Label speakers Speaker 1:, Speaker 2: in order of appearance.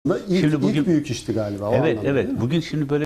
Speaker 1: İlk büyük işti galiba.
Speaker 2: Evet, evet. Bugün şimdi böyle